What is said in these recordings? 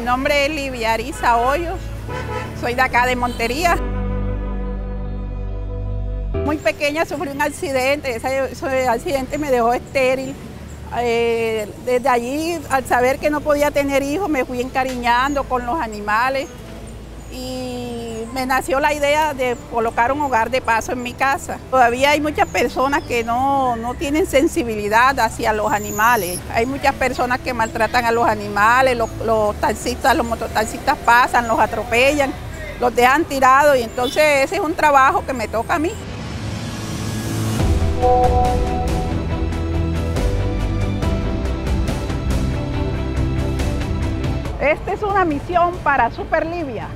nombre es Livia Arisa Hoyos, soy de acá de Montería. Muy pequeña sufrí un accidente, ese accidente me dejó estéril. Desde allí, al saber que no podía tener hijos, me fui encariñando con los animales y me nació la idea de colocar un hogar de paso en mi casa. Todavía hay muchas personas que no tienen sensibilidad hacia los animales. Hay muchas personas que maltratan a los animales, los taxistas, los mototaxistas pasan, los atropellan, los dejan tirados y entonces ese es un trabajo que me toca a mí. Esta es una misión para Super Livia.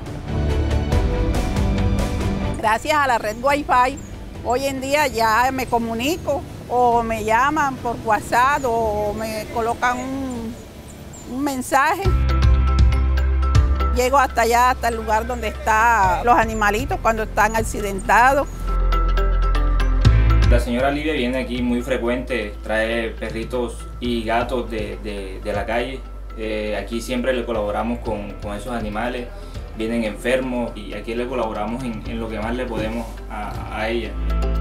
Gracias a la red Wi-Fi, hoy en día ya me comunico o me llaman por WhatsApp o me colocan un mensaje. Llego hasta allá, hasta el lugar donde están los animalitos cuando están accidentados. La señora Livia viene aquí muy frecuente, trae perritos y gatos de la calle. Aquí siempre le colaboramos con esos animales, vienen enfermos y aquí le colaboramos en lo que más le podemos a ella.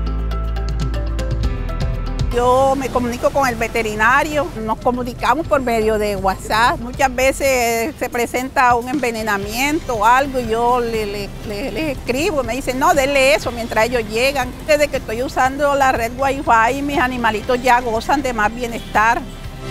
Yo me comunico con el veterinario, nos comunicamos por medio de WhatsApp. Muchas veces se presenta un envenenamiento o algo y yo les escribo, me dicen, no, denle eso mientras ellos llegan. Desde que estoy usando la red Wi-Fi, mis animalitos ya gozan de más bienestar.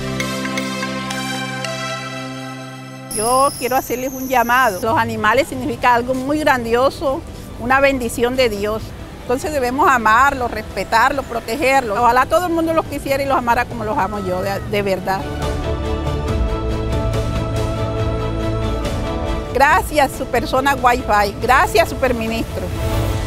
Yo quiero hacerles un llamado. Los animales significan algo muy grandioso, una bendición de Dios. Entonces debemos amarlos, respetarlos, protegerlos. Ojalá todo el mundo los quisiera y los amara como los amo yo, de verdad. Gracias, Super Zona Wi-Fi. Gracias, Superministro.